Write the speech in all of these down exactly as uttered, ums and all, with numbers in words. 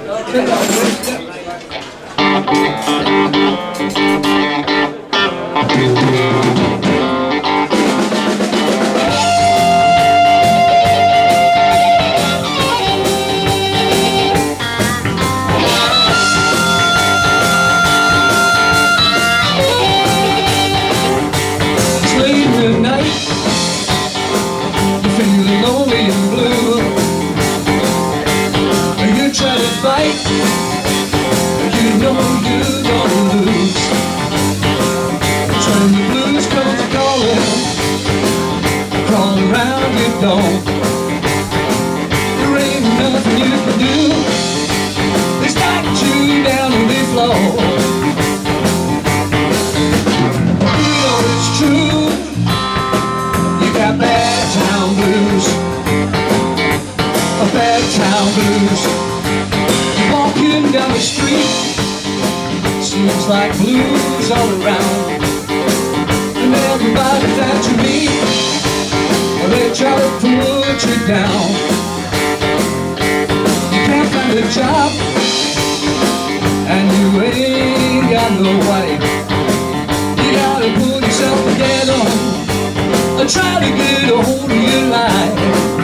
You know you're gonna lose. When the blues comes calling, crawl around your door. There ain't nothing you can do. They knock you down on the floor. You know it's true. You got bad town blues. A bad town blues. Walking down the street, seems like blues all around. And everybody that you meet, well, they try to put you down. You can't find a job, and you ain't got no wife. You gotta pull yourself together and try to get a hold of your life.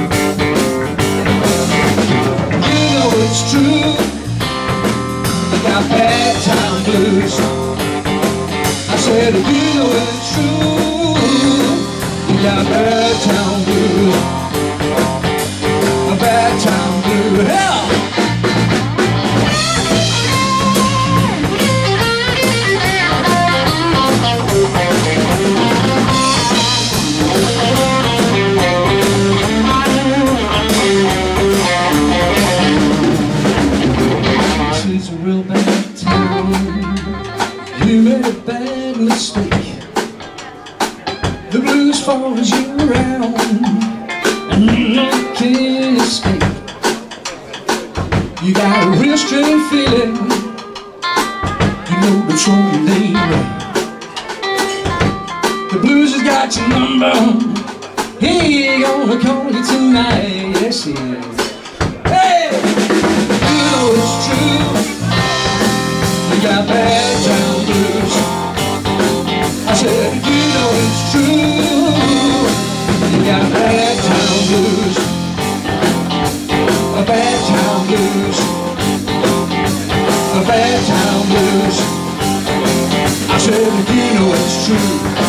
You know it's true. Got bad town blues. I said, you know it's true. You got bad town blues. A bad town blues. Hell! This is a real bad town. You made a bad mistake. The blues follows you around, and you can't escape. You got a real strange feeling. You know the trouble ain't right. The blues has got your number. He ain't gonna call you tonight. Yes, he is. Hey! You know it's true. You got bad town blues. I said, you know it's true. You got bad town blues. A bad town blues. A bad town blues. I said, you know it's true.